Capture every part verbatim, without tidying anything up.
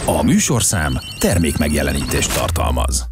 A műsorszám termékmegjelenítést tartalmaz.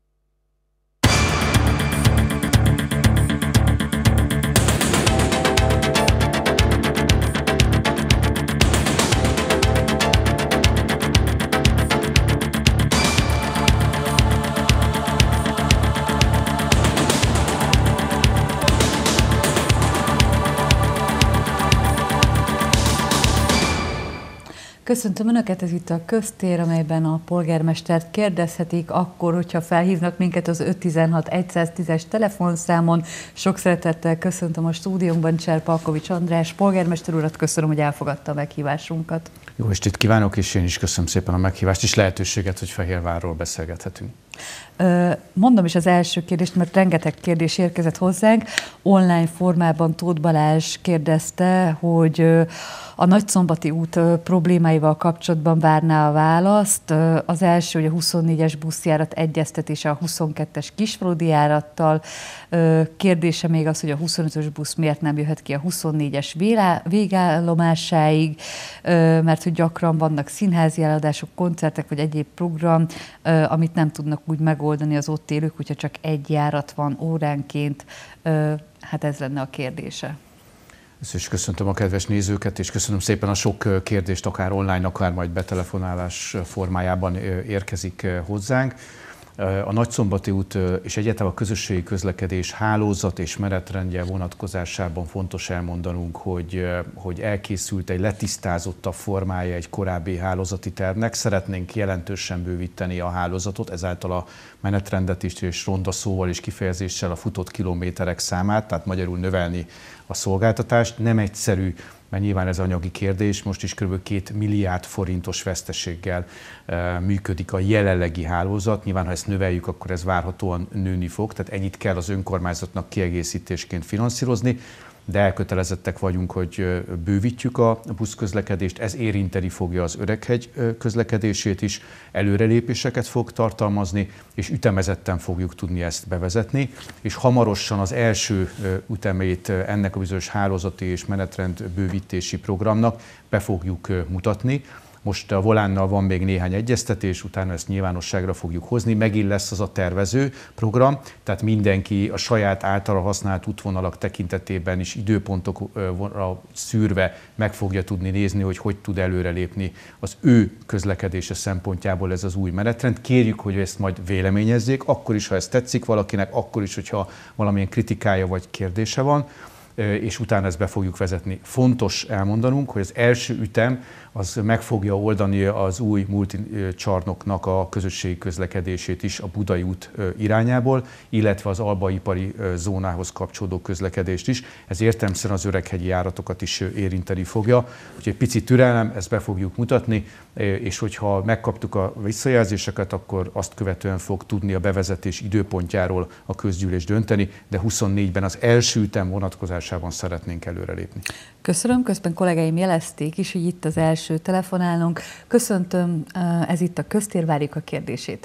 Köszöntöm Önöket, ez itt a Köztér, amelyben a polgármestert kérdezhetik akkor, hogyha felhívnak minket az öt tizenhat száztízes telefonszámon. Sok szeretettel köszöntöm a stúdiónkban Cserpalkovics András polgármester urat, köszönöm, hogy elfogadta a meghívásunkat. Jó estét kívánok, és én is köszönöm szépen a meghívást és lehetőséget, hogy Fehérvárról beszélgethetünk. Mondom is az első kérdést, mert rengeteg kérdés érkezett hozzánk. Online formában Tóth Balázs kérdezte, hogy a Nagyszombati út problémáival kapcsolatban várná a választ. Az első, hogy a huszonnégyes buszjárat egyeztetése a huszonkettes kisfaludi járattal. Kérdése még az, hogy a huszonötös busz miért nem jöhet ki a huszonnégyes végállomásáig, mert hogy gyakran vannak színházi eladások, koncertek vagy egyéb program, amit nem tudnak úgy megoldani az ott élők, hogyha csak egy járat van óránként. Hát ez lenne a kérdése. Ezt is köszöntöm a kedves nézőket, és köszönöm szépen a sok kérdést, akár online, akár majd betelefonálás formájában érkezik hozzánk. A Nagyszombati út és egyáltalán a közösségi közlekedés hálózat és menetrendje vonatkozásában fontos elmondanunk, hogy, hogy elkészült egy letisztázottabb formája egy korábbi hálózati tervnek. Szeretnénk jelentősen bővíteni a hálózatot, ezáltal a menetrendet is, és ronda szóval és kifejezéssel a futott kilométerek számát, tehát magyarul növelni a szolgáltatást. Nem egyszerű, mert nyilván ez anyagi kérdés, most is kb. két milliárd forintos veszteséggel e, működik a jelenlegi hálózat. Nyilván, ha ezt növeljük, akkor ez várhatóan nőni fog, tehát ennyit kell az önkormányzatnak kiegészítésként finanszírozni, de elkötelezettek vagyunk, hogy bővítjük a buszközlekedést, ez érinteni fogja az Öreghegy közlekedését is, előrelépéseket fog tartalmazni, és ütemezetten fogjuk tudni ezt bevezetni, és hamarosan az első ütemét ennek a bizonyos hálózati és menetrend bővítési programnak be fogjuk mutatni. Most a Volánnal van még néhány egyeztetés, utána ezt nyilvánosságra fogjuk hozni. Megint lesz az a tervező program, tehát mindenki a saját általa használt útvonalak tekintetében is időpontokra szűrve meg fogja tudni nézni, hogy hogy tud előrelépni az ő közlekedése szempontjából ez az új menetrend. Kérjük, hogy ezt majd véleményezzék, akkor is, ha ez tetszik valakinek, akkor is, hogyha valamilyen kritikája vagy kérdése van, és utána ezt be fogjuk vezetni. Fontos elmondanunk, hogy az első ütem az meg fogja oldani az új multicsarnoknak a közösségi közlekedését is a Budai út irányából, illetve az albaipari zónához kapcsolódó közlekedést is. Ez értelemszerűen az öreghegyi járatokat is érinteni fogja. Úgyhogy egy pici türelem, ezt be fogjuk mutatni, és hogyha megkaptuk a visszajelzéseket, akkor azt követően fog tudni a bevezetés időpontjáról a közgyűlés dönteni, de huszonnégyben az első ütem vonatkozásában szeretnénk előrelépni. Köszönöm, közben kollégáim jelezték is, hogy itt az első telefonálunk. Köszöntöm, ez itt a Köztér, várjuk a kérdését.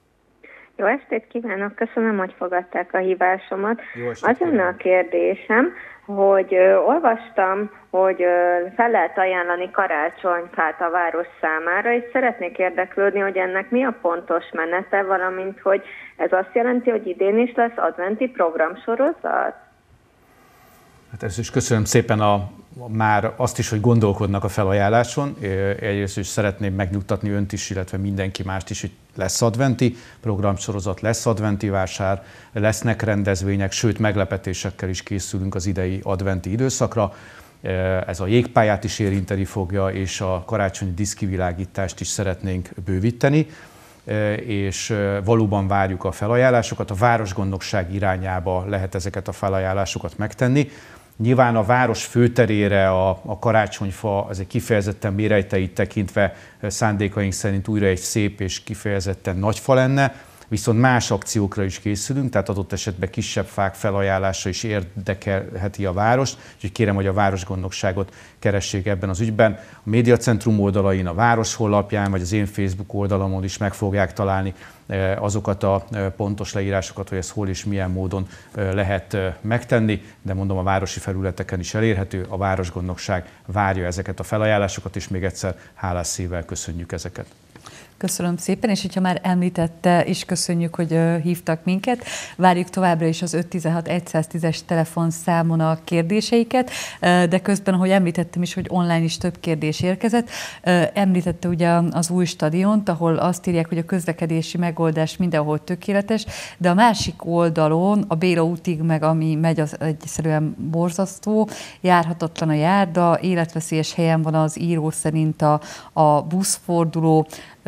Jó estét kívánok, köszönöm, hogy fogadták a hívásomat. Az lenne a kérdésem, hogy ö, olvastam, hogy ö, fel lehet ajánlani karácsonykát a város számára, és szeretnék érdeklődni, hogy ennek mi a pontos menete, valamint hogy ez azt jelenti, hogy idén is lesz adventi programsorozat? Hát ezt is köszönöm szépen a, már azt is, hogy gondolkodnak a felajánláson. Egyrészt is szeretném megnyugtatni önt is, illetve mindenki mást is, hogy lesz adventi programsorozat, lesz adventi vásár, lesznek rendezvények, sőt meglepetésekkel is készülünk az idei adventi időszakra. Ez a jégpályát is érinteni fogja, és a karácsonyi diszkivilágítást is szeretnénk bővíteni, és valóban várjuk a felajánlásokat. A városgondnokság irányába lehet ezeket a felajánlásokat megtenni. Nyilván a város főterére a, a karácsonyfa az egy kifejezetten méreteit tekintve szándékaink szerint újra egy szép és kifejezetten nagy fa lenne, viszont más akciókra is készülünk, tehát adott esetben kisebb fák felajánlása is érdekelheti a várost, úgyhogy kérem, hogy a városgondnokságot keressék ebben az ügyben. A médiacentrum oldalain, a város honlapján, vagy az én Facebook oldalamon is meg fogják találni azokat a pontos leírásokat, hogy ez hol és milyen módon lehet megtenni, de mondom, a városi felületeken is elérhető, a városgondnokság várja ezeket a felajánlásokat, és még egyszer hálás szívvel köszönjük ezeket. Köszönöm szépen, és hogyha már említette, is köszönjük, hogy hívtak minket. Várjuk továbbra is az öt tizenhat száztízes telefonszámon a kérdéseiket, de közben, ahogy említettem is, hogy online is több kérdés érkezett. Említette ugye az új stadiont, ahol azt írják, hogy a közlekedési megoldás mindenhol tökéletes, de a másik oldalon, a Béla útig meg, ami megy, az egyszerűen borzasztó, járhatatlan a járda, életveszélyes helyen van az író szerint a, a buszforduló,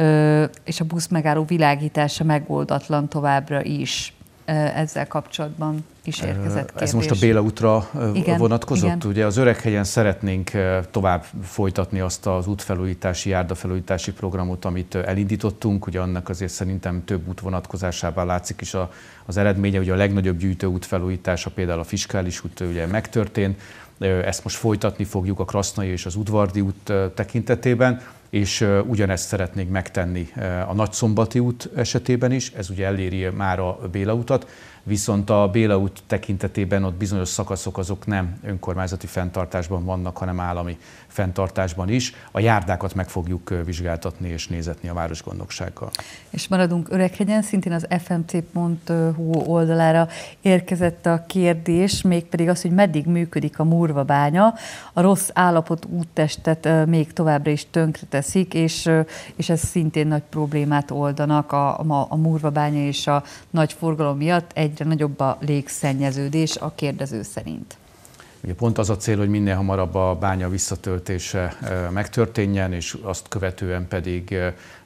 és a buszmegálló világítása megoldatlan továbbra is. Ezzel kapcsolatban is érkezett kérdés. Ez most a Béla útra igen, vonatkozott? Igen. Ugye az Öreghelyen szeretnénk tovább folytatni azt az útfelújítási, járdafelújítási programot, amit elindítottunk. Ugye annak azért szerintem több út vonatkozásában látszik is az eredménye. Ugye a legnagyobb gyűjtő útfelújítása, például a Fiskális út ugye megtörtént. Ezt most folytatni fogjuk a Krasznai és az Udvardi út tekintetében, és ugyanezt szeretnénk megtenni a Nagyszombati út esetében is, ez ugye eléri már a Béla utat, viszont a Béla út tekintetében ott bizonyos szakaszok azok nem önkormányzati fenntartásban vannak, hanem állami fenntartásban is. A járdákat meg fogjuk vizsgáltatni és nézetni a városgondnoksággal. És maradunk Öreghegyen, szintén az ef em cé pont hú oldalára érkezett a kérdés, mégpedig az, hogy meddig működik a Murvabánya. A rossz állapot úttestet még továbbra is tönkreteszik, és, és ez szintén nagy problémát oldanak a, a, a Murvabánya és a nagy forgalom miatt. Egyre nagyobb a légszennyeződés a kérdező szerint. Ugye pont az a cél, hogy minél hamarabb a bánya visszatöltése megtörténjen, és azt követően pedig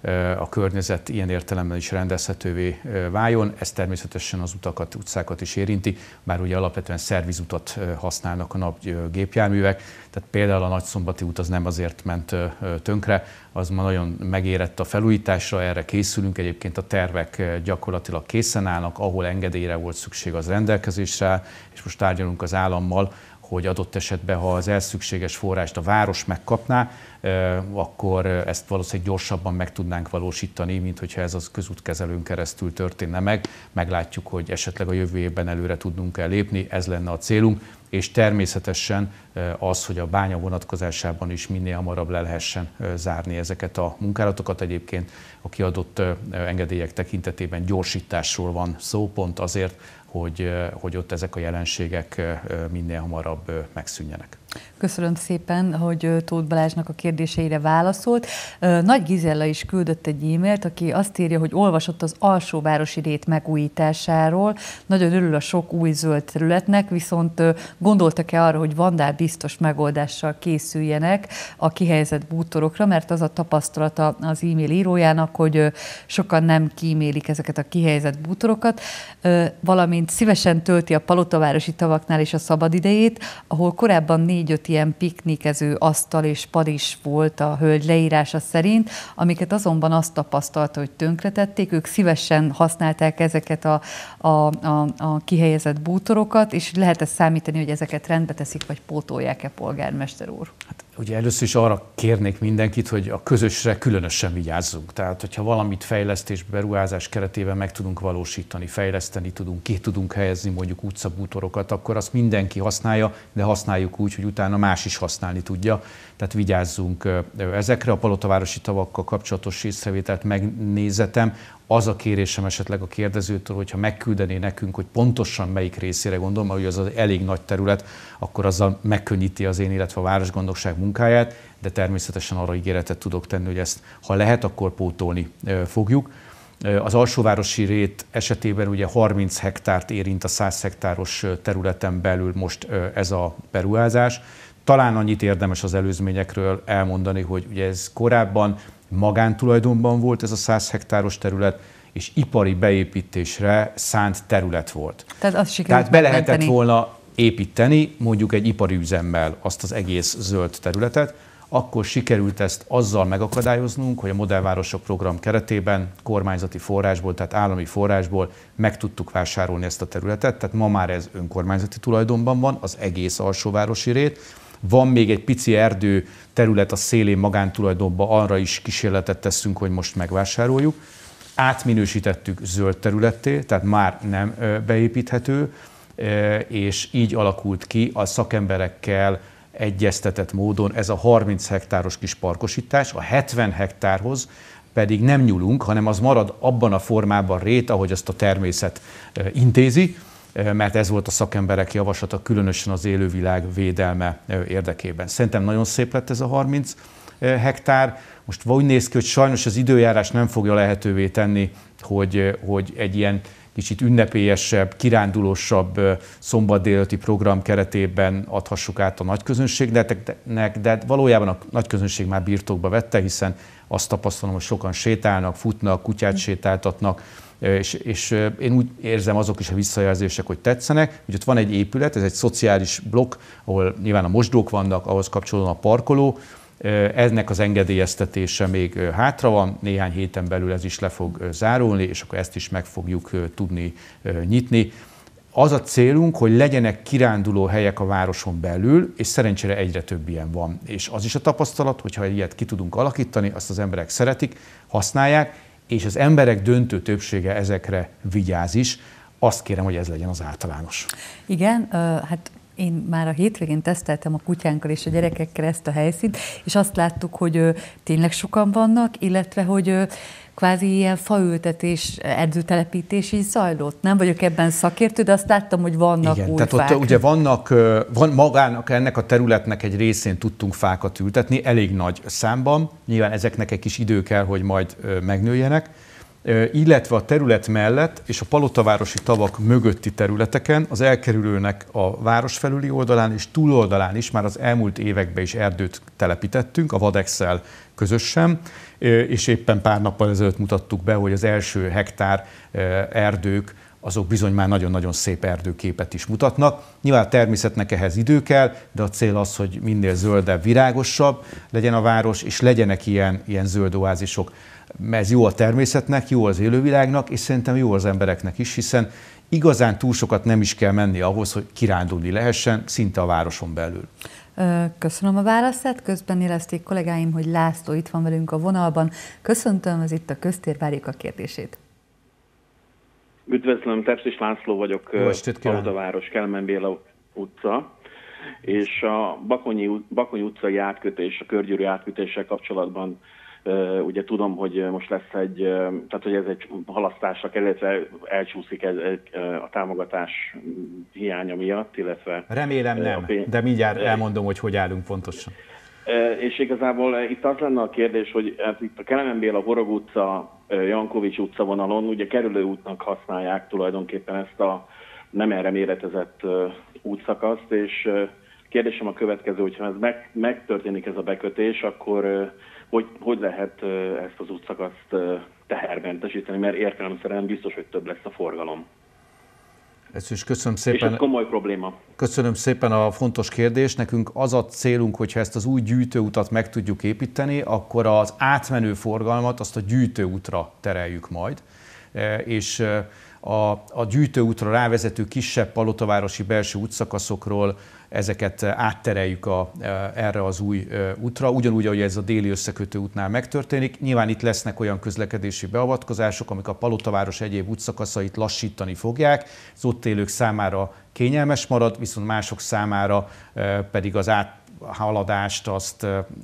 a környezet ilyen értelemben is rendezhetővé váljon. Ez természetesen az utakat, utcákat is érinti, bár ugye alapvetően szervizutat használnak a nagy gépjárművek, tehát például a Nagyszombati út az nem azért ment tönkre, az ma nagyon megérett a felújításra, erre készülünk, egyébként a tervek gyakorlatilag készen állnak, ahol engedélyre volt szükség az rendelkezésre, és most tárgyalunk az állammal, hogy adott esetben, ha az elszükséges forrást a város megkapná, akkor ezt valószínűleg gyorsabban meg tudnánk valósítani, mint hogyha ez az közútkezelőn keresztül történne meg. Meglátjuk, hogy esetleg a jövő évben előre tudnunk el lépni, ez lenne a célunk, és természetesen az, hogy a bánya vonatkozásában is minél hamarabb le lehessen zárni ezeket a munkálatokat. Egyébként a kiadott engedélyek tekintetében gyorsításról van szó, pont azért, hogy, hogy ott ezek a jelenségek minél hamarabb megszűnjenek. Köszönöm szépen, hogy Tóth Balázsnak a kérdéseire válaszolt. Nagy Gizella is küldött egy e-mailt, aki azt írja, hogy olvasott az alsóvárosi rét megújításáról. Nagyon örül a sok új zöld területnek, viszont gondoltak-e arra, hogy vandál biztos megoldással készüljenek a kihelyezett bútorokra, mert az a tapasztalata az e-mail írójának, hogy sokan nem kímélik ezeket a kihelyezett bútorokat, valamint szívesen tölti a palotavárosi tavaknál is a szabadidejét, ahol korábban négy-öt ilyen piknikező asztal és pad is volt a hölgy leírása szerint, amiket azonban azt tapasztalta, hogy tönkretették, ők szívesen használták ezeket a, a, a, a kihelyezett bútorokat, és lehet ezt számítani, hogy ezeket rendbe teszik, vagy pótolják-e, polgármester úr? Hát, ugye először is arra kérnék mindenkit, hogy a közösre különösen vigyázzunk. Tehát, hogyha valamit fejlesztés, beruházás keretében meg tudunk valósítani, fejleszteni tudunk, ki tudunk helyezni mondjuk utcabútorokat, akkor azt mindenki használja, de használjuk úgy, hogy utána más is használni tudja. Tehát vigyázzunk ezekre. A palotavárosi tavakkal kapcsolatos észrevételt megnézetem. Az a kérésem esetleg a kérdezőtől, hogyha megküldené nekünk, hogy pontosan melyik részére gondolom, mert az az elég nagy terület, akkor azzal megkönnyíti az én, illetve a városgondnokság munkáját, de természetesen arra ígéretet tudok tenni, hogy ezt, ha lehet, akkor pótolni fogjuk. Az alsóvárosi rét esetében ugye harminc hektárt érint a száz hektáros területen belül most ez a beruházás. Talán annyit érdemes az előzményekről elmondani, hogy ugye ez korábban magántulajdonban volt ez a száz hektáros terület, és ipari beépítésre szánt terület volt. Tehát, azt Tehát be lehetett menteni. volna építeni mondjuk egy ipari üzemmel azt az egész zöld területet, akkor sikerült ezt azzal megakadályoznunk, hogy a Modellvárosok program keretében kormányzati forrásból, tehát állami forrásból meg tudtuk vásárolni ezt a területet, tehát ma már ez önkormányzati tulajdonban van, az egész alsóvárosi rét. Van még egy pici erdő terület a szélén magántulajdonban, arra is kísérletet teszünk, hogy most megvásároljuk. Átminősítettük zöld területté, tehát már nem beépíthető, és így alakult ki a szakemberekkel egyeztetett módon ez a harminc hektáros kis parkosítás. A hetven hektárhoz pedig nem nyúlunk, hanem az marad abban a formában rét, ahogy azt a természet intézi, mert ez volt a szakemberek javaslata, különösen az élővilág védelme érdekében. Szerintem nagyon szép lett ez a harminc hektár. Most úgy néz ki, hogy sajnos az időjárás nem fogja lehetővé tenni, hogy, hogy egy ilyen kicsit ünnepélyesebb, kirándulósabb szombat délelőtti program keretében adhassuk át a nagyközönségnek, de valójában a nagyközönség már birtokba vette, hiszen azt tapasztalom, hogy sokan sétálnak, futnak, kutyát sétáltatnak, és, és én úgy érzem, azok is a visszajelzések, hogy tetszenek. Ugye ott van egy épület, ez egy szociális blokk, ahol nyilván a mosdók vannak, ahhoz kapcsolódóan a parkoló. Ennek az engedélyeztetése még hátra van, néhány héten belül ez is le fog zárulni, és akkor ezt is meg fogjuk tudni nyitni. Az a célunk, hogy legyenek kiránduló helyek a városon belül, és szerencsére egyre több ilyen van. És az is a tapasztalat, hogyha ilyet ki tudunk alakítani, azt az emberek szeretik, használják, és az emberek döntő többsége ezekre vigyáz is. Azt kérem, hogy ez legyen az általános. Igen, hát én már a hétvégén teszteltem a kutyánkkal és a gyerekekkel ezt a helyszínt, és azt láttuk, hogy tényleg sokan vannak, illetve hogy kvázi ilyen faültetés, erdőtelepítés is zajlott. Nem vagyok ebben szakértő, de azt láttam, hogy vannak Igen, új tehát fák. ott ugye vannak, van magának ennek a területnek egy részén tudtunk fákat ültetni, elég nagy számban. Nyilván ezeknek egy kis idő kell, hogy majd megnőjenek. Illetve a terület mellett és a palotavárosi tavak mögötti területeken az elkerülőnek a város felüli oldalán és túloldalán is már az elmúlt években is erdőt telepítettünk, a Vadexsel közösen, és éppen pár nappal ezelőtt mutattuk be, hogy az első hektár erdők azok bizony már nagyon-nagyon szép erdőképet is mutatnak. Nyilván a természetnek ehhez idő kell, de a cél az, hogy minél zöldebb, virágosabb legyen a város, és legyenek ilyen, ilyen zöld oázisok. Ez jó a természetnek, jó az élővilágnak, és szerintem jó az embereknek is, hiszen igazán túl sokat nem is kell menni ahhoz, hogy kirándulni lehessen, szinte a városon belül. Köszönöm a válaszát, közben érezték kollégáim, hogy László itt van velünk a vonalban. Köszöntöm, ez itt a Köztér, várjuk a kérdését. Üdvözlöm, Tepsis László vagyok, Palotaváros, Kelemen Béla utca, és a Bakonyi, Bakonyi utcai átkötés, a körgyűrű átkötéssel kapcsolatban Uh, ugye tudom, hogy most lesz egy, uh, tehát hogy ez egy halasztásra kerül, illetve elcsúszik ez, uh, a támogatás hiánya miatt, illetve... Remélem nem, uh, de mindjárt elmondom, hogy hogy állunk pontosan. Uh, és igazából uh, itt az lenne a kérdés, hogy hát itt a Kelemen Béla, Horog utca, uh, Jankovics utca vonalon ugye kerülőútnak használják tulajdonképpen ezt a nem erre méretezett uh, útszakaszt, és uh, kérdésem a következő, hogyha ez meg, megtörténik ez a bekötés, akkor uh, Hogy, hogy lehet ezt az útszakaszt tehermentesíteni, mert értelemszerűen biztos, hogy több lesz a forgalom. Ezt is köszönöm szépen. És ez komoly probléma. Köszönöm szépen a fontos kérdést. Nekünk az a célunk, hogyha ezt az új gyűjtőutat meg tudjuk építeni, akkor az átmenő forgalmat azt a gyűjtőútra tereljük majd. És a, a gyűjtőútra rávezető kisebb palotavárosi belső útszakaszokról ezeket áttereljük a, erre az új útra, ugyanúgy, ahogy ez a déli összekötő útnál megtörténik. Nyilván itt lesznek olyan közlekedési beavatkozások, amik a palotaváros egyéb útszakaszait lassítani fogják, az ott élők számára kényelmes marad, viszont mások számára pedig az áthaladást azt,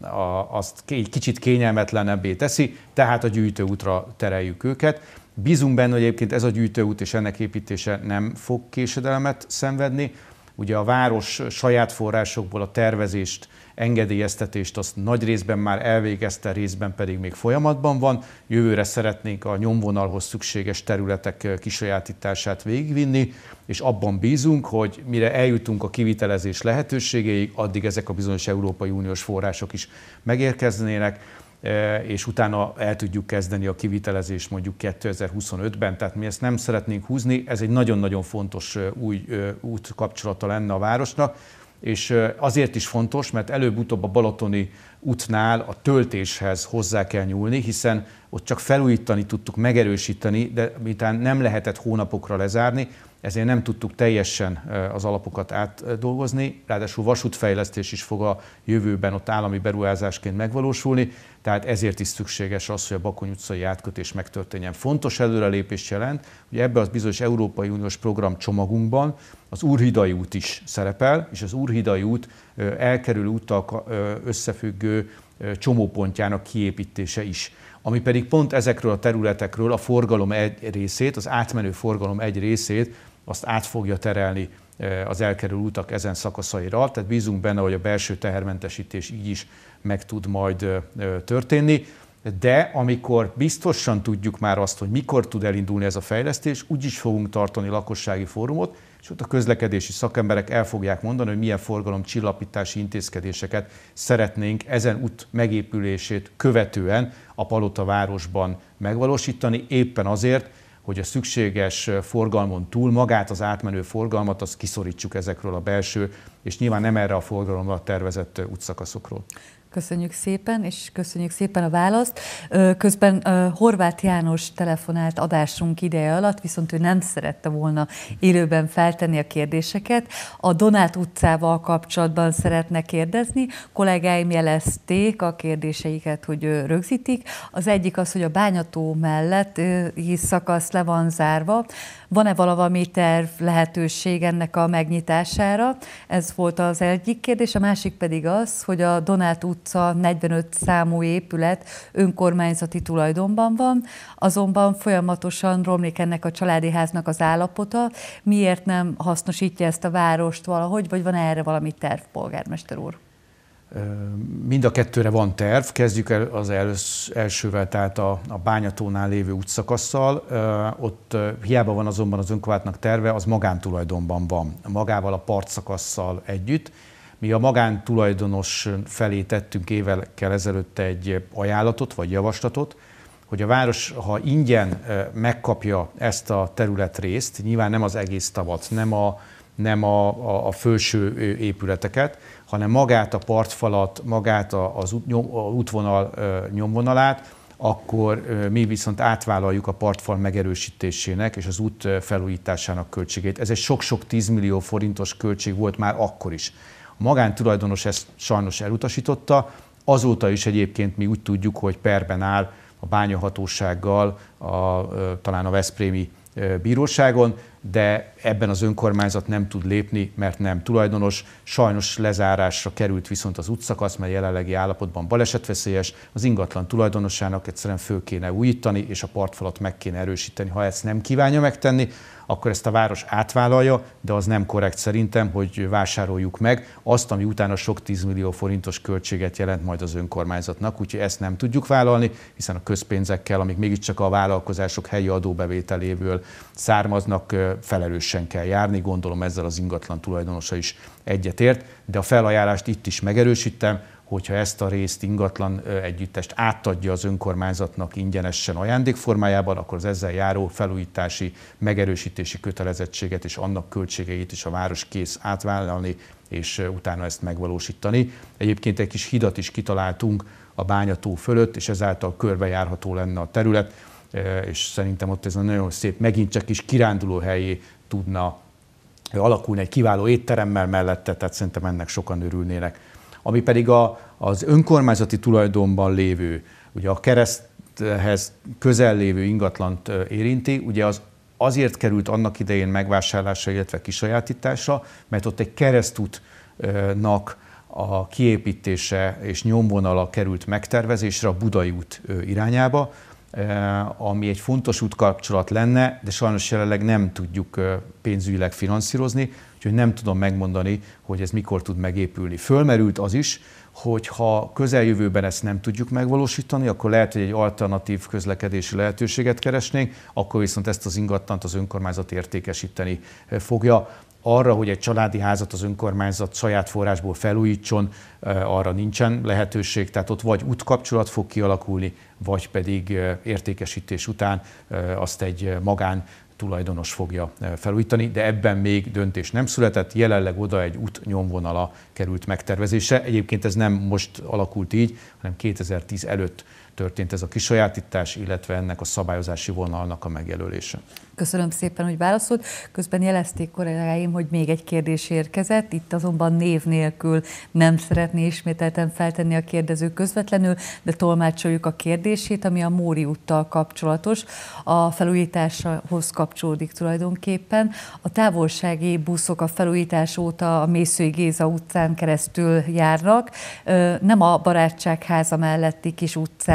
azt kicsit kényelmetlenebbé teszi, tehát a gyűjtőútra tereljük őket. Bízunk benne, hogy egyébként ez a gyűjtőút és ennek építése nem fog késedelmet szenvedni. Ugye a város saját forrásokból a tervezést, engedélyeztetést azt nagy részben már elvégezte, részben pedig még folyamatban van. Jövőre szeretnénk a nyomvonalhoz szükséges területek kisajátítását végigvinni, és abban bízunk, hogy mire eljutunk a kivitelezés lehetőségéig, addig ezek a bizonyos Európai Uniós források is megérkeznének, és utána el tudjuk kezdeni a kivitelezést mondjuk kétezer-huszonötben, tehát mi ezt nem szeretnénk húzni, ez egy nagyon-nagyon fontos új útkapcsolata lenne a városnak, és azért is fontos, mert előbb-utóbb a balatoni útnál a töltéshez hozzá kell nyúlni, hiszen ott csak felújítani tudtuk, megerősíteni, de miután nem lehetett hónapokra lezárni, ezért nem tudtuk teljesen az alapokat átdolgozni, ráadásul vasútfejlesztés is fog a jövőben ott állami beruházásként megvalósulni, tehát ezért is szükséges az, hogy a Bakony utcai átkötés megtörténjen. Fontos előrelépést jelent, hogy ebben az bizonyos Európai Uniós program csomagunkban az Úrhidai út is szerepel, és az Úrhidai út elkerülő úttal összefüggő csomópontjának kiépítése is. ami pedig pont ezekről a területekről a forgalom egy részét, az átmenő forgalom egy részét, azt át fogja terelni az elkerülő utak ezen szakaszaira. Tehát bízunk benne, hogy a belső tehermentesítés így is meg tud majd történni. De amikor biztosan tudjuk már azt, hogy mikor tud elindulni ez a fejlesztés, úgy is fogunk tartani lakossági fórumot, és ott a közlekedési szakemberek el fogják mondani, hogy milyen forgalomcsillapítási intézkedéseket szeretnénk ezen út megépülését követően a Palotavárosban megvalósítani, éppen azért, hogy a szükséges forgalmon túl magát, az átmenő forgalmat, azt kiszorítsuk ezekről a belső, és nyilván nem erre a forgalomra tervezett útszakaszokról. Köszönjük szépen, és köszönjük szépen a választ. Közben Horváth János telefonált adásunk ideje alatt, viszont ő nem szerette volna élőben feltenni a kérdéseket. A Donát utcával kapcsolatban szeretne kérdezni. Kollégáim jelezték a kérdéseiket, hogy rögzítik. Az egyik az, hogy a Bányató mellett szakasz le van zárva. Van-e valami terv, lehetőség ennek a megnyitására? Ez volt az egyik kérdés. A másik pedig az, hogy a Donát utca negyvenöt számú épület önkormányzati tulajdonban van, azonban folyamatosan romlik ennek a családi háznak az állapota. Miért nem hasznosítja ezt a várost valahogy, vagy van erre valami terv, polgármester úr? Mind a kettőre van terv. Kezdjük el az elsővel, tehát a, a Bányatónál lévő útszakasszal. Ott hiába van azonban az önkormányzatnak terve, az magántulajdonban van, magával a partszakasszal együtt. Mi a magántulajdonos felé tettünk évekkel ezelőtt egy ajánlatot vagy javaslatot, hogy a város, ha ingyen megkapja ezt a területrészt, nyilván nem az egész tavat, nem a, nem a, a, a felső épületeket, hanem magát a partfalat, magát az útvonal nyomvonalát, akkor mi viszont átvállaljuk a partfal megerősítésének és az út felújításának költségét. Ez egy sok-sok tízmillió forintos költség volt már akkor is. A magántulajdonos ezt sajnos elutasította, azóta is egyébként mi úgy tudjuk, hogy perben áll a bányahatósággal, a, talán a veszprémi bíróságon, de ebben az önkormányzat nem tud lépni, mert nem tulajdonos. Sajnos lezárásra került viszont az útszakasz, mert jelenlegi állapotban balesetveszélyes, az ingatlan tulajdonosának egyszerűen föl kéne újítani, és a partfalat meg kéne erősíteni. Ha ezt nem kívánja megtenni, akkor ezt a város átvállalja, de az nem korrekt szerintem, hogy vásároljuk meg azt, ami utána sok tízmillió forintos költséget jelent majd az önkormányzatnak, úgyhogy ezt nem tudjuk vállalni, hiszen a közpénzekkel, amik mégiscsak a vállalkozások helyi adóbevételéből származnak, felelősen kell járni, gondolom ezzel az ingatlan tulajdonosa is egyetért, de a felajánlást itt is megerősítem, hogyha ezt a részt, ingatlan együttest átadja az önkormányzatnak ingyenesen ajándékformájában, akkor az ezzel járó felújítási, megerősítési kötelezettséget és annak költségeit is a város kész átvállalni, és utána ezt megvalósítani. Egyébként egy kis hidat is kitaláltunk a Bányató fölött, és ezáltal körbejárható lenne a terület, és szerintem ott ez a nagyon szép, megint csak is kiránduló helyé tudna alakulni egy kiváló étteremmel mellette, tehát szerintem ennek sokan örülnének. Ami pedig a, az önkormányzati tulajdonban lévő, ugye a kereszthez közel lévő ingatlant érinti, ugye az azért került annak idején megvásárlásra, illetve kisajátításra, mert ott egy keresztútnak a kiépítése és nyomvonala került megtervezésre a Budai út irányába, ami egy fontos útkapcsolat lenne, de sajnos jelenleg nem tudjuk pénzügyileg finanszírozni, úgyhogy nem tudom megmondani, hogy ez mikor tud megépülni. Fölmerült az is, hogy ha közeljövőben ezt nem tudjuk megvalósítani, akkor lehet, hogy egy alternatív közlekedési lehetőséget keresnénk, akkor viszont ezt az ingatlant az önkormányzat értékesíteni fogja. Arra, hogy egy családi házat az önkormányzat saját forrásból felújítson, arra nincsen lehetőség, tehát ott vagy útkapcsolat fog kialakulni, vagy pedig értékesítés után azt egy magán tulajdonos fogja felújítani, de ebben még döntés nem született, jelenleg oda egy útnyomvonala került megtervezésre. Egyébként ez nem most alakult így, hanem kétezer-tíz előtt történt ez a kisajátítás, illetve ennek a szabályozási vonalnak a megjelölése. Köszönöm szépen, hogy válaszolt. Közben jelezték kollégáim, hogy még egy kérdés érkezett, itt azonban név nélkül nem szeretné ismételten feltenni a kérdező közvetlenül, de tolmácsoljuk a kérdését, ami a Móri úttal kapcsolatos. A felújításhoz kapcsolódik tulajdonképpen. A távolsági buszok a felújítás óta a Mészői Géza utcán keresztül járnak, nem a Barátságháza melletti kis utcán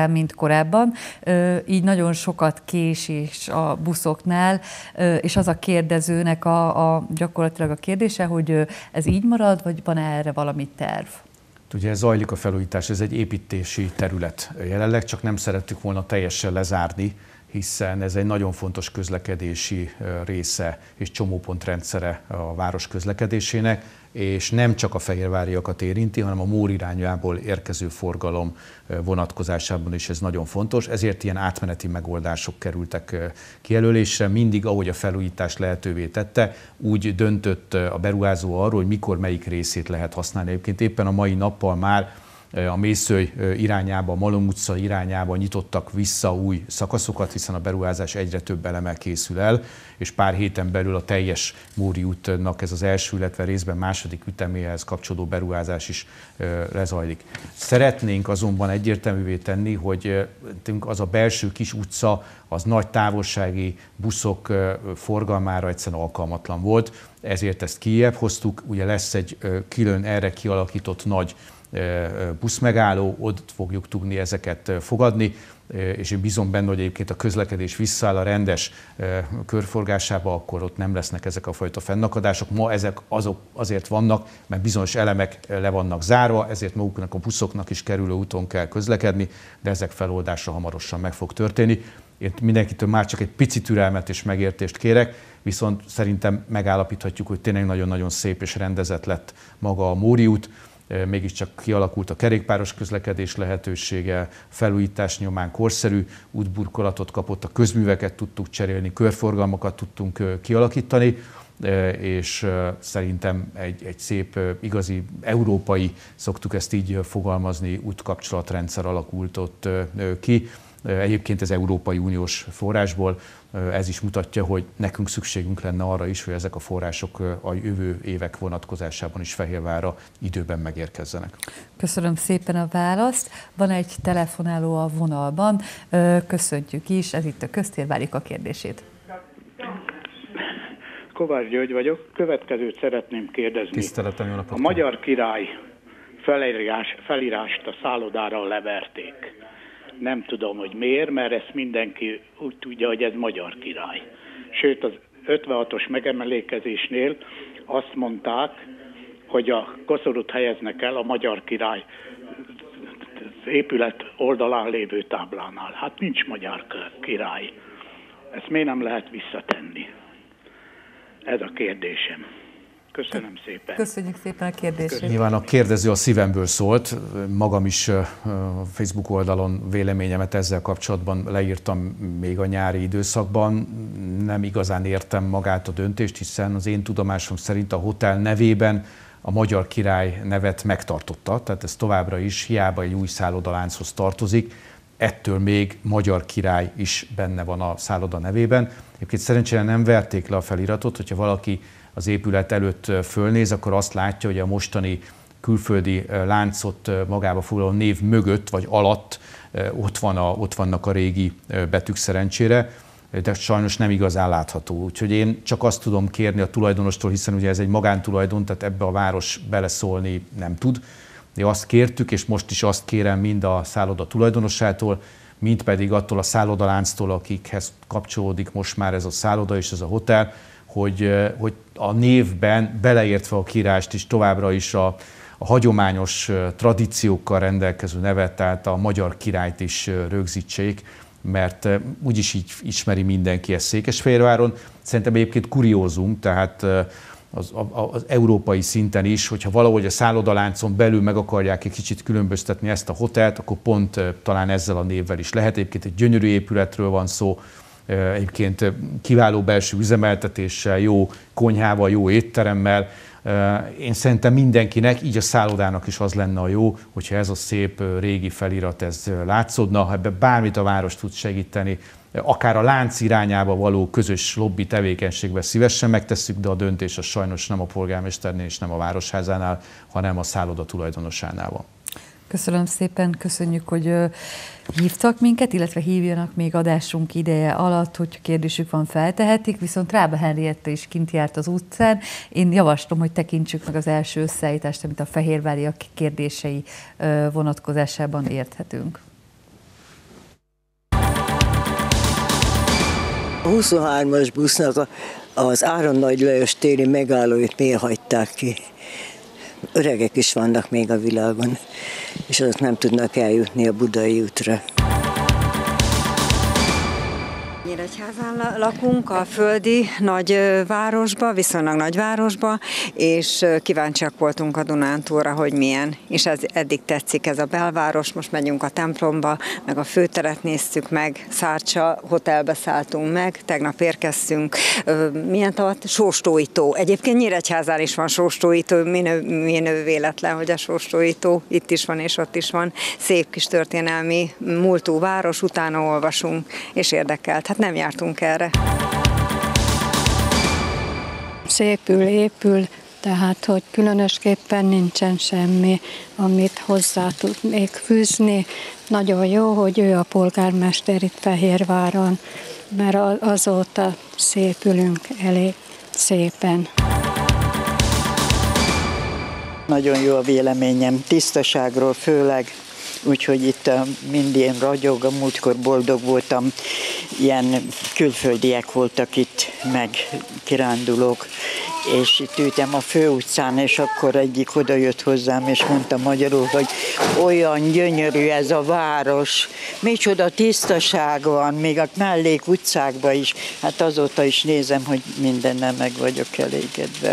utcán, mint korábban. Így nagyon sokat késés a buszoknál, és az a kérdezőnek a, a gyakorlatilag a kérdése, hogy ez így marad, vagy van erre valami terv? Ugye zajlik a felújítás, ez egy építési terület jelenleg, csak nem szerettük volna teljesen lezárni, hiszen ez egy nagyon fontos közlekedési része és csomópontrendszere a város közlekedésének, és nem csak a fehérváriakat érinti, hanem a Mór irányából érkező forgalom vonatkozásában is ez nagyon fontos. Ezért ilyen átmeneti megoldások kerültek kijelölésre. Mindig, ahogy a felújítás lehetővé tette, úgy döntött a beruházó arról, hogy mikor melyik részét lehet használni. Egyébként éppen a mai nappal már a Mészöly irányába, a Malom utca irányába nyitottak vissza új szakaszokat, hiszen a beruházás egyre több elemmel készül el, és pár héten belül a teljes Móri útnak ez az első, illetve részben második üteméhez kapcsolódó beruházás is lezajlik. Szeretnénk azonban egyértelművé tenni, hogy az a belső kis utca az nagy távolsági buszok forgalmára egyszerűen alkalmatlan volt, ezért ezt kijebb hoztuk, ugye lesz egy külön erre kialakított nagy buszmegálló, ott fogjuk tudni ezeket fogadni, és én bízom benne, hogy egyébként a közlekedés visszaáll a rendes körforgásába, akkor ott nem lesznek ezek a fajta fennakadások. Ma ezek azok azért vannak, mert bizonyos elemek le vannak zárva, ezért maguknak a buszoknak is kerülő úton kell közlekedni, de ezek feloldása hamarosan meg fog történni. Én mindenkitől már csak egy pici türelmet és megértést kérek, viszont szerintem megállapíthatjuk, hogy tényleg nagyon-nagyon szép és rendezett lett maga a Móri út. Mégiscsak kialakult a kerékpáros közlekedés lehetősége, felújítás nyomán korszerű útburkolatot kapott, a közműveket tudtuk cserélni, körforgalmakat tudtunk kialakítani, és szerintem egy, egy szép, igazi európai, szoktuk ezt így fogalmazni, útkapcsolatrendszer alakult ott ki. Egyébként ez Európai Uniós forrásból, ez is mutatja, hogy nekünk szükségünk lenne arra is, hogy ezek a források a jövő évek vonatkozásában is Fehérvárra időben megérkezzenek. Köszönöm szépen a választ. Van egy telefonáló a vonalban, köszöntjük is, ez itt a Köztér, várjuk a kérdését. Kovács György vagyok, következőt szeretném kérdezni. Tiszteletem, jó napot. A Magyar Király felírás, felírást a szállodára leverték. Nem tudom, hogy miért, mert ezt mindenki úgy tudja, hogy ez Magyar Király. Sőt, az ötvenhatos megemelékezésnél azt mondták, hogy a koszorút helyeznek el a Magyar Király az épület oldalán lévő táblánál. Hát nincs Magyar Király. Ezt miért nem lehet visszatenni? Ez a kérdésem. Köszönöm szépen. Köszönjük szépen a kérdését. Nyilván a kérdező a szívemből szólt. Magam is a Facebook oldalon véleményemet ezzel kapcsolatban leírtam még a nyári időszakban. Nem igazán értem magát a döntést, hiszen az én tudomásom szerint a hotel nevében a Magyar Király nevet megtartotta, tehát ez továbbra is hiába egy új szállodalánchoz tartozik, ettől még Magyar Király is benne van a szálloda nevében. Egyébként szerencsére nem verték le a feliratot, hogyha valaki az épület előtt fölnéz, akkor azt látja, hogy a mostani külföldi láncot magába foglaló név mögött vagy alatt ott, van a, ott vannak a régi betűk szerencsére, de sajnos nem igazán látható. Úgyhogy én csak azt tudom kérni a tulajdonostól, hiszen ugye ez egy magántulajdon, tehát ebbe a város beleszólni nem tud. De azt kértük, és most is azt kérem mind a szálloda tulajdonosától, mind pedig attól a szállodalánctól, akikhez kapcsolódik most már ez a szálloda és ez a hotel, hogy, hogy a névben beleértve a királyt is továbbra is a, a hagyományos tradíciókkal rendelkező nevet, tehát a Magyar Királyt is rögzítsék, mert úgyis így ismeri mindenki ezt Székesfehérváron. Szerintem egyébként kuriózum, tehát az, az európai szinten is, hogyha valahogy a szállodaláncon belül meg akarják egy kicsit különböztetni ezt a hotelt, akkor pont talán ezzel a névvel is lehet. Egyébként egy gyönyörű épületről van szó, egyébként kiváló belső üzemeltetéssel, jó konyhával, jó étteremmel. Én szerintem mindenkinek, így a szállodának is az lenne a jó, hogyha ez a szép régi felirat ez látszódna, ha ebben bármit a város tud segíteni, akár a lánc irányába való közös lobby tevékenységben szívesen megtesszük, de a döntés az sajnos nem a polgármesternél és nem a városházánál, hanem a szálloda tulajdonosánál van. Köszönöm szépen, köszönjük, hogy hívtak minket, illetve hívjanak még adásunk ideje alatt, hogy kérdésük van, feltehetik, viszont Rába Henrietta is kint járt az utcán. Én javaslom, hogy tekintsük meg az első összeállítást, amit a fehérváriak kérdései vonatkozásában érthetünk. A huszonhármas busznak az Áron Nagy Lajos téli megállóit miért hagyták ki? Öregek is vannak még a világon, és azok nem tudnak eljutni a Budai útra. Nyíregyházán lakunk, a földi nagyvárosba, viszonylag nagyvárosba, és kíváncsiak voltunk a Dunántúlra, hogy milyen. És ez eddig tetszik ez a belváros, most megyünk a templomba, meg a főteret néztük meg, Szárcsa hotelbe szálltunk meg, tegnap érkeztünk. Milyen tavat? Sóstóitó. Egyébként Nyíregyházán is van sóstóitó, minő, minő véletlen, hogy a sóstóitó itt is van és ott is van. Szép kis történelmi múltú város, utána olvasunk, és érdekelt. Hát nem jártunk erre. Szépül, épül, tehát hogy különösképpen nincsen semmi, amit hozzá tudnék fűzni. Nagyon jó, hogy ő a polgármester itt Fehérváron, mert azóta szépülünk elég szépen. Nagyon jó a véleményem, tisztaságról főleg. Úgyhogy itt mind ilyen ragyog, a múltkor boldog voltam, ilyen külföldiek voltak itt, meg kirándulók, és itt ültem a főutcán, és akkor egyik oda jött hozzám, és mondta magyarul, hogy olyan gyönyörű ez a város, micsoda tisztaság van, még a mellék utcákban is, hát azóta is nézem, hogy mindennel meg vagyok elégedve.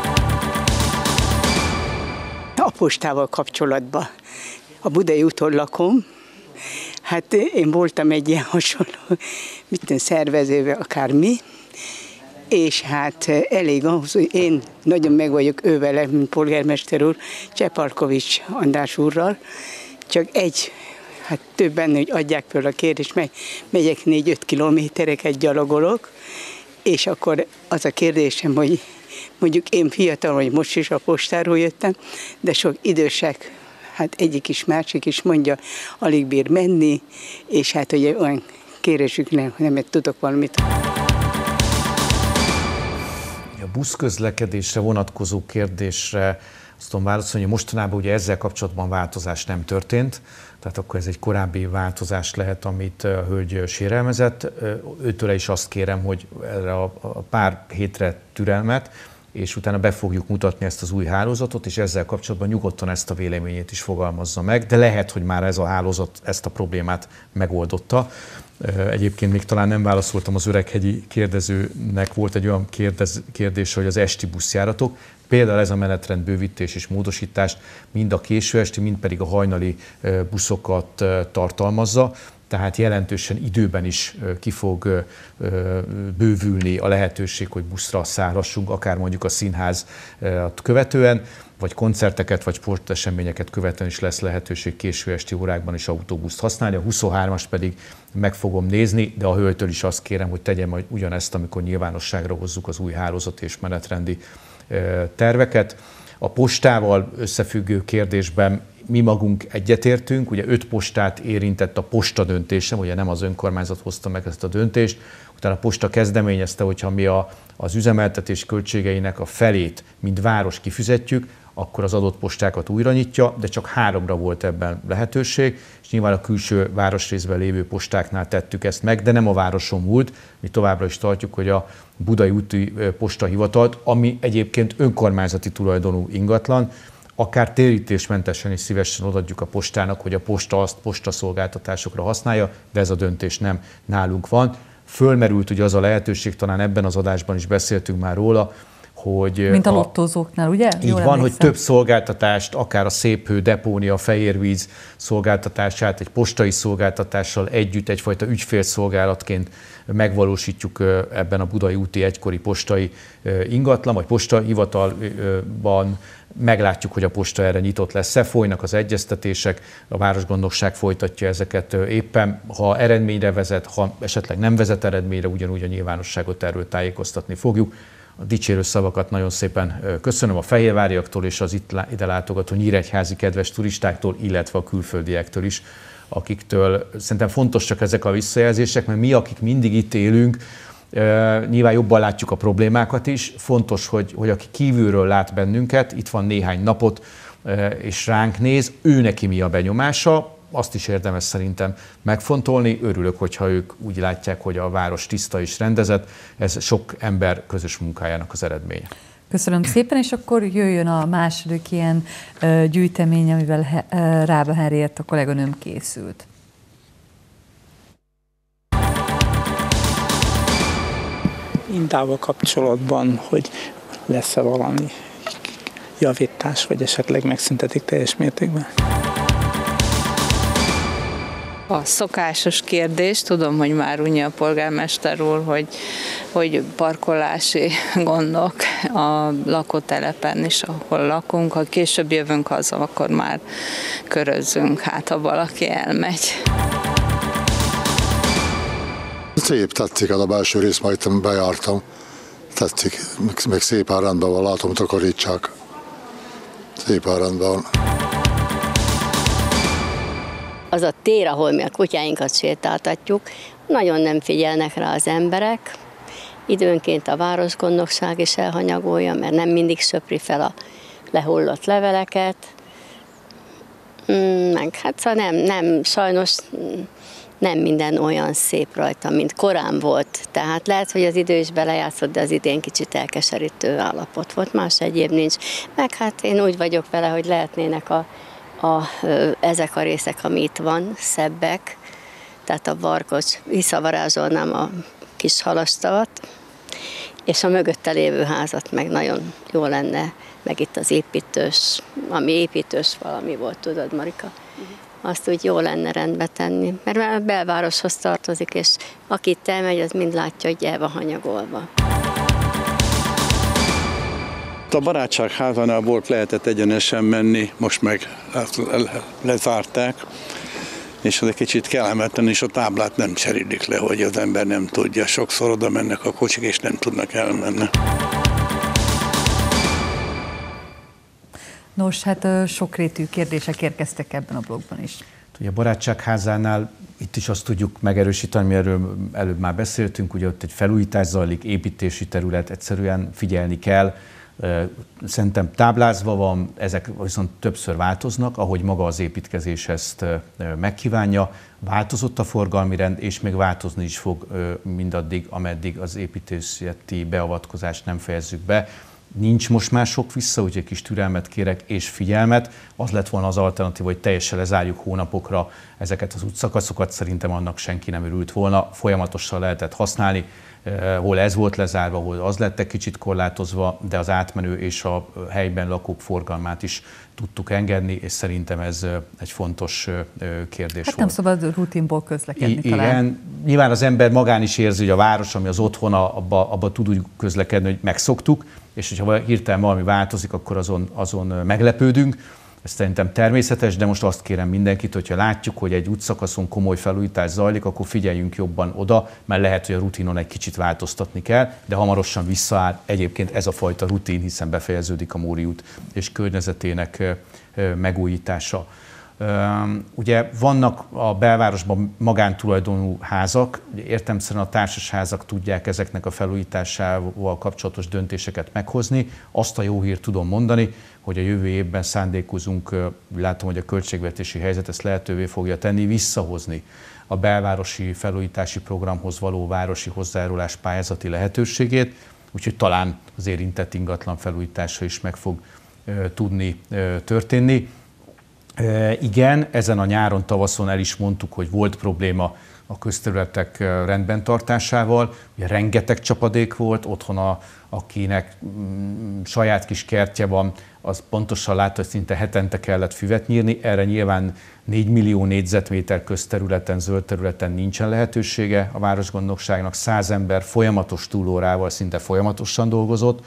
A postával kapcsolatban. A Budai úton lakom, hát én voltam egy ilyen hasonló, mit tudom, szervezővel, akármi, és hát elég ahhoz, hogy én nagyon meg vagyok ő vele, mint polgármester úr, Csepalkovics András úrral, csak egy, hát többen, hogy adják föl a kérdést, meg megyek négy-öt kilométereket gyalogolok, és akkor az a kérdésem, hogy mondjuk én fiatal, hogy most is a postáról jöttem, de sok idősek, hát egyik is, másik is mondja, alig bír menni, és hát ugye olyan kérésük nem, nem tudok valamit. A buszközlekedésre vonatkozó kérdésre azt tudom válaszolni, hogy mostanában ugye ezzel kapcsolatban változás nem történt, tehát akkor ez egy korábbi változás lehet, amit a hölgy sérelmezett. Őtőle is azt kérem, hogy erre a pár hétre türelmet, és utána be fogjuk mutatni ezt az új hálózatot, és ezzel kapcsolatban nyugodtan ezt a véleményét is fogalmazza meg, de lehet, hogy már ez a hálózat ezt a problémát megoldotta. Egyébként még talán nem válaszoltam az öreghegyi kérdezőnek, volt egy olyan kérdez, kérdés, hogy az esti buszjáratok, például ez a menetrendbővítés és módosítás mind a késő esti, mind pedig a hajnali buszokat tartalmazza, tehát jelentősen időben is ki fog bővülni a lehetőség, hogy buszra szállhassunk, akár mondjuk a színház követően, vagy koncerteket, vagy sporteseményeket követően is lesz lehetőség késő esti órákban is autóbuszt használni. A huszonhármas pedig meg fogom nézni, de a hölgytől is azt kérem, hogy tegye majd ugyanezt, amikor nyilvánosságra hozzuk az új hálózat és menetrendi terveket. A postával összefüggő kérdésben mi magunk egyetértünk, ugye öt postát érintett a posta döntése, ugye nem az önkormányzat hozta meg ezt a döntést, utána a posta kezdeményezte, hogyha mi a, az üzemeltetés költségeinek a felét, mint város kifizetjük, akkor az adott postákat újra nyitja, de csak háromra volt ebben lehetőség, és nyilván a külső városrészben lévő postáknál tettük ezt meg, de nem a városon múlt, mi továbbra is tartjuk, hogy a Budai úti postahivatalt, ami egyébként önkormányzati tulajdonú ingatlan, akár térítésmentesen is szívesen odaadjuk a postának, hogy a posta azt postaszolgáltatásokra használja, de ez a döntés nem nálunk van. Fölmerült ugye az a lehetőség, talán ebben az adásban is beszéltünk már róla, hogy... Mint a lottózóknál, ugye? Így Jól van, emlékszem. Hogy több szolgáltatást, akár a Széphő, Depónia, a Fehérvíz szolgáltatását egy postai szolgáltatással együtt egyfajta ügyfélszolgálatként megvalósítjuk ebben a Budai úti egykori postai ingatlan, vagy postahivatalban. Meglátjuk, hogy a posta erre nyitott lesz-e, folynak az egyeztetések, a városgondnokság folytatja ezeket éppen. Ha eredményre vezet, ha esetleg nem vezet eredményre, ugyanúgy a nyilvánosságot erről tájékoztatni fogjuk. A dicsérő szavakat nagyon szépen köszönöm a fehérváriaktól és az itt ide látogató nyíregyházi kedves turistáktól, illetve a külföldiektől is, akiktől szerintem fontos csak ezek a visszajelzések, mert mi, akik mindig itt élünk, nyilván jobban látjuk a problémákat is. Fontos, hogy, hogy aki kívülről lát bennünket, itt van néhány napot, és ránk néz, ő neki mi a benyomása. azt is érdemes szerintem megfontolni. Örülök, hogyha ők úgy látják, hogy a város tiszta és rendezett. Ez sok ember közös munkájának az eredménye. Köszönöm szépen, és akkor jöjjön a második ilyen uh, gyűjtemény, amivel uh, Rába Henrietta kolléganőm készült. Indával kapcsolatban, hogy lesz-e valami javítás, vagy esetleg megszüntetik teljes mértékben? A szokásos kérdés, tudom, hogy már unja a polgármester úr, hogy, hogy parkolási gondok a lakótelepen is, ahol lakunk. Ha később jövünk haza, akkor már körözzünk, hát ha valaki elmegy. Szép, tetszik el a belső rész, majd bejártam. Tetszik, meg szépen rendben van, látom, takarítsák. Szépen rendben van. Az a tér, ahol mi a kutyáinkat sétáltatjuk, nagyon nem figyelnek rá az emberek. Időnként a városgondnokság is elhanyagolja, mert nem mindig söpri fel a lehullott leveleket. Meg hát szóval nem, nem, sajnos nem minden olyan szép rajta, mint korán volt. Tehát lehet, hogy az idő is belejátszott, de az idén kicsit elkeserítő állapot volt, más egyéb nincs. Meg hát én úgy vagyok vele, hogy lehetnének a A, ezek a részek, ami itt van, szebbek, tehát a Varkocs, visszavarázsolnám a kis halastavat, és a mögötte lévő házat meg nagyon jó lenne, meg itt az építős, ami építős valami volt, tudod, Marika? Azt úgy jó lenne rendbe tenni, mert a belvároshoz tartozik, és aki itt elmegy, az mind látja, hogy el van hanyagolva. A barátságházánál volt, lehetett egyenesen menni, most meg lezárták, és az egy kicsit kellemetlen, és a táblát nem cserélik le, hogy az ember nem tudja. Sokszor oda mennek a kocsik, és nem tudnak elmenni. Nos, hát sokrétű kérdések érkeztek ebben a blogban is. Ugye a barátságházánál itt is azt tudjuk megerősíteni, erről előbb már beszéltünk, ugye ott egy felújítás zajlik, építési terület, egyszerűen figyelni kell. Szerintem táblázva van, ezek viszont többször változnak, ahogy maga az építkezés ezt megkívánja. Változott a forgalmi rend, és még változni is fog mindaddig, ameddig az építészeti beavatkozást nem fejezzük be. Nincs most már sok vissza, úgyhogy kis türelmet kérek és figyelmet. Az lett volna az alternatíva, hogy teljesen lezárjuk hónapokra ezeket az útszakaszokat, szerintem annak senki nem örült volna. Folyamatosan lehetett használni, hol ez volt lezárva, hol az lett egy kicsit korlátozva, de az átmenő és a helyben lakók forgalmát is tudtuk engedni, és szerintem ez egy fontos kérdés hát nem volt. szabad rutinból közlekedni I- talán. Igen, nyilván az ember magán is érzi, hogy a város, ami az otthona, abba, abba tud úgy közlekedni, hogy megszoktuk, és hogyha hirtelen valami változik, akkor azon, azon meglepődünk. Ez szerintem természetes, de most azt kérem mindenkit, hogyha látjuk, hogy egy útszakaszon komoly felújítás zajlik, akkor figyeljünk jobban oda, mert lehet, hogy a rutinon egy kicsit változtatni kell, de hamarosan visszaáll egyébként ez a fajta rutin, hiszen befejeződik a Móri út és környezetének megújítása. Ugye vannak a belvárosban magántulajdonú házak, értelemszerűen a társasházak tudják ezeknek a felújításával kapcsolatos döntéseket meghozni. Azt a jó hírt tudom mondani, hogy a jövő évben szándékozunk, látom, hogy a költségvetési helyzet ezt lehetővé fogja tenni, visszahozni a belvárosi felújítási programhoz való városi hozzájárulás pályázati lehetőségét, úgyhogy talán az érintett ingatlan felújítása is meg fog tudni történni. E, igen, ezen a nyáron, tavaszon el is mondtuk, hogy volt probléma a közterületek rendben tartásával. Ugye rengeteg csapadék volt, otthon a, akinek mm, saját kis kertje van, az pontosan látta, hogy szinte hetente kellett füvet nyírni. Erre nyilván négy millió négyzetméter közterületen, zöld területen nincsen lehetősége a városgondnokságnak. Száz ember folyamatos túlórával szinte folyamatosan dolgozott.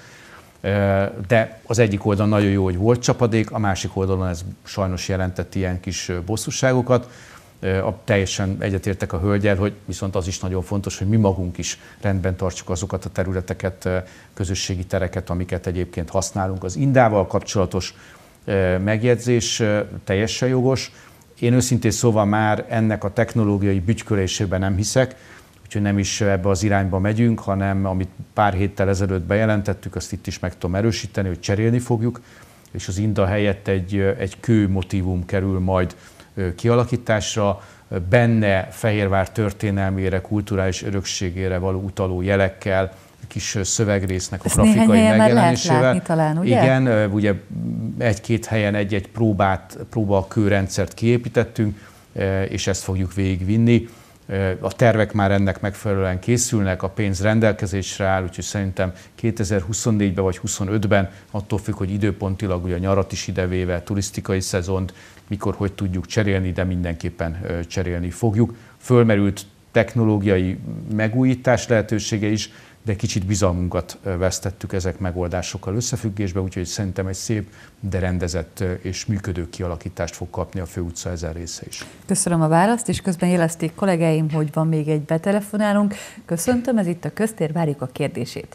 De az egyik oldalon nagyon jó, hogy volt csapadék, a másik oldalon ez sajnos jelentett ilyen kis bosszúságokat. Teljesen egyetértek a hölgyel, hogy viszont az is nagyon fontos, hogy mi magunk is rendben tartsuk azokat a területeket, közösségi tereket, amiket egyébként használunk. Az Indával kapcsolatos megjegyzés teljesen jogos. Én őszintén szóval már ennek a technológiai bütykölésében nem hiszek, úgyhogy nem is ebbe az irányba megyünk, hanem amit pár héttel ezelőtt bejelentettük, azt itt is meg tudom erősíteni, hogy cserélni fogjuk, és az Inda helyett egy, egy kő motívum kerül majd kialakításra, benne Fehérvár történelmére, kulturális örökségére való utaló jelekkel, kis szövegrésznek a ezt grafikai megjelenésével. Látni, talán, ugye? Igen, ugye egy-két helyen egy-egy próbát, próbakőrendszert kiépítettünk, és ezt fogjuk végigvinni. A tervek már ennek megfelelően készülnek, a pénz rendelkezésre áll, úgyhogy szerintem kétezer-huszonnégyben vagy huszonötben, attól függ, hogy időpontilag ugye a nyarat is idevéve, turisztikai szezont, mikor hogy tudjuk cserélni, de mindenképpen cserélni fogjuk. Fölmerült technológiai megújítás lehetősége is, de kicsit bizalmunkat vesztettük ezek megoldásokkal összefüggésbe, úgyhogy szerintem egy szép, de rendezett és működő kialakítást fog kapni a főutca ezen része is. Köszönöm a választ, és közben jelezték kollégáim, hogy van még egy betelefonálunk. Köszöntöm, ez itt a Köztér, várjuk a kérdését.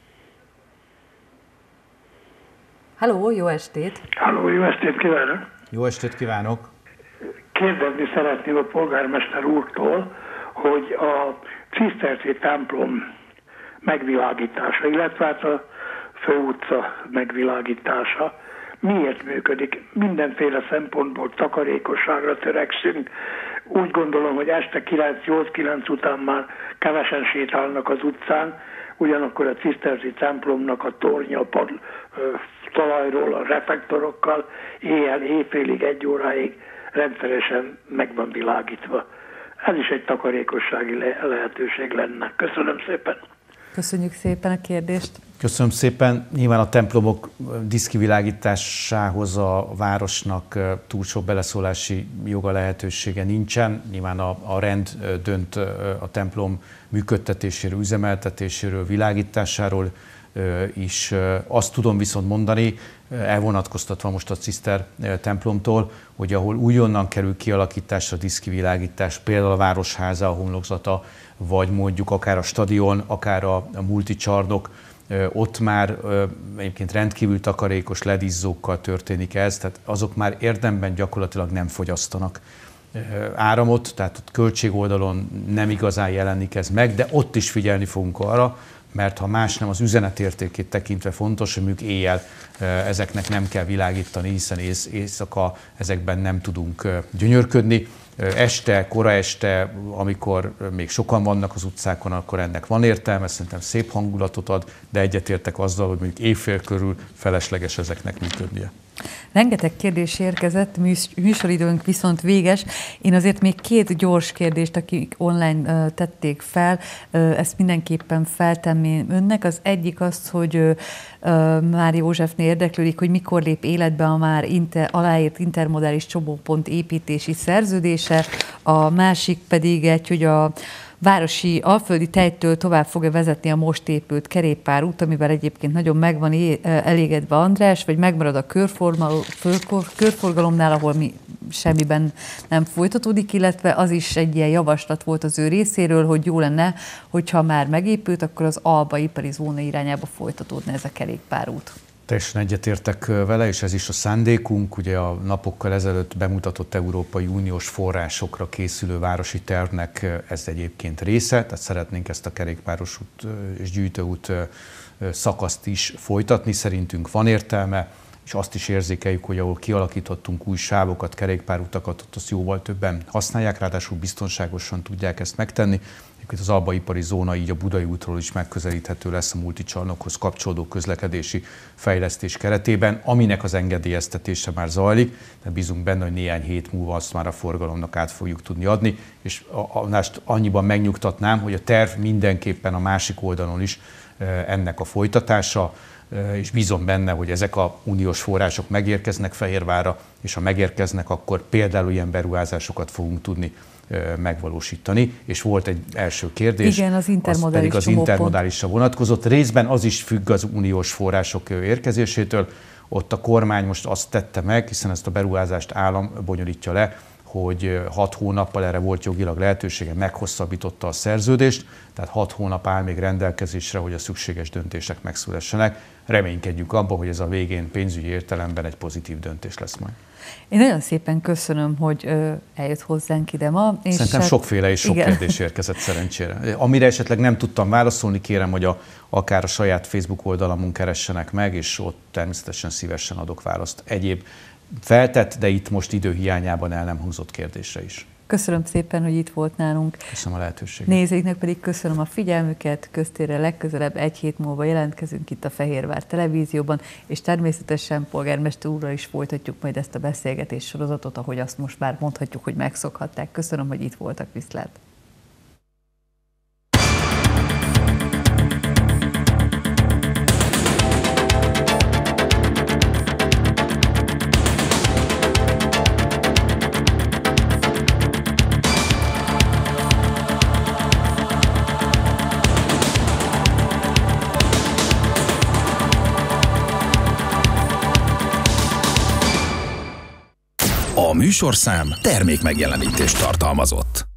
Halló, jó estét! Halló, jó estét kívánok! Jó estét kívánok! Kérdezni szeretném a polgármester úrtól, hogy a ciszterci templom megvilágítása, illetve hát a főutca megvilágítása miért működik? Mindenféle szempontból takarékosságra törekszünk. Úgy gondolom, hogy este kilenc-nyolc-kilenc után már kevesen sétálnak az utcán, ugyanakkor a ciszterci templomnak a tornya a pad, talajról, a reflektorokkal éjjel, éjfélig, egy óráig rendszeresen meg van világítva. Ez is egy takarékossági lehetőség lenne. Köszönöm szépen! Köszönjük szépen a kérdést. Köszönöm szépen. Nyilván a templomok diszkivilágításához a városnak túl sok beleszólási joga lehetősége nincsen. Nyilván a, a rend dönt a templom működtetéséről, üzemeltetéséről, világításáról is. Azt tudom viszont mondani, elvonatkoztatva most a Ciszter templomtól, hogy ahol újonnan kerül kialakításra, diszkivilágítás, például a Városháza, a homlokzata, vagy mondjuk akár a stadion, akár a, a multicsarnok, ott már egyébként rendkívül takarékos ledizzókkal történik ez, tehát azok már érdemben gyakorlatilag nem fogyasztanak áramot, tehát ott költségoldalon nem igazán jelenik ez meg, de ott is figyelni fogunk arra, mert ha más nem, az üzenetértékét tekintve fontos, hogy mondjuk éjjel ezeknek nem kell világítani, hiszen éjszaka ezekben nem tudunk gyönyörködni. Este, kora este, amikor még sokan vannak az utcákon, akkor ennek van értelme, szerintem szép hangulatot ad, de egyetértek azzal, hogy mondjuk éjfél körül felesleges ezeknek működnie. Rengeteg kérdés érkezett, műsoridőnk viszont véges. Én azért még két gyors kérdést, akik online tették fel, ezt mindenképpen feltenném önnek. Az egyik az, hogy Mári Józsefnél érdeklődik, hogy mikor lép életbe a már inter, aláírt intermodális csomópont építési szerződése. A másik pedig egy, hogy a városi Alföldi tejtől tovább fogja vezetni a most épült kerékpárút, amivel egyébként nagyon meg van elégedve András, vagy megmarad a körforgalomnál, ahol mi semmiben nem folytatódik, illetve az is egy ilyen javaslat volt az ő részéről, hogy jó lenne, hogyha már megépült, akkor az Alba ipari zóna irányába folytatódna ez a kerékpárút. Teljesen egyetértek vele, és ez is a szándékunk. Ugye a napokkal ezelőtt bemutatott Európai Uniós forrásokra készülő városi tervnek ez egyébként része, tehát szeretnénk ezt a kerékpáros út és gyűjtőút szakaszt is folytatni, szerintünk van értelme, és azt is érzékeljük, hogy ahol kialakítottunk új sávokat, kerékpárutakat, ott azt jóval többen használják, ráadásul biztonságosan tudják ezt megtenni. Az Alba ipari zóna így a Budai útról is megközelíthető lesz a multicsarnokhoz kapcsolódó közlekedési fejlesztés keretében, aminek az engedélyeztetése már zajlik, de bízunk benne, hogy néhány hét múlva azt már a forgalomnak át fogjuk tudni adni, és azt annyiban megnyugtatnám, hogy a terv mindenképpen a másik oldalon is ennek a folytatása, és bízom benne, hogy ezek a uniós források megérkeznek Fehérvárra, és ha megérkeznek, akkor például ilyen beruházásokat fogunk tudni megvalósítani. És volt egy első kérdés, igen, az intermodális az pedig az intermodálisra vonatkozott. Részben az is függ az uniós források érkezésétől. Ott a kormány most azt tette meg, hiszen ezt a beruházást állam bonyolítja le, hogy hat hónappal erre volt jogilag lehetősége, meghosszabbította a szerződést, tehát hat hónap áll még rendelkezésre, hogy a szükséges döntések megszülessenek. Reménykedjünk abban, hogy ez a végén pénzügyi értelemben egy pozitív döntés lesz majd. Én nagyon szépen köszönöm, hogy eljött hozzánk ide ma. És Szerintem hát, sokféle és sok igen. kérdés érkezett szerencsére. Amire esetleg nem tudtam válaszolni, kérem, hogy a, akár a saját Facebook oldalamon keressenek meg, és ott természetesen szívesen adok választ egyéb feltett, de itt most időhiányában el nem hangzott kérdésre is. Köszönöm szépen, hogy itt volt nálunk. Köszönöm a lehetőséget. Nézőknek pedig köszönöm a figyelmüket, köztérre legközelebb egy hét múlva jelentkezünk itt a Fehérvár Televízióban, és természetesen polgármester úrral is folytatjuk majd ezt a beszélgetés sorozatot, ahogy azt most már mondhatjuk, hogy megszokhatták. Köszönöm, hogy itt voltak, viszlát. A műsorszám termék megjelenítést tartalmazott.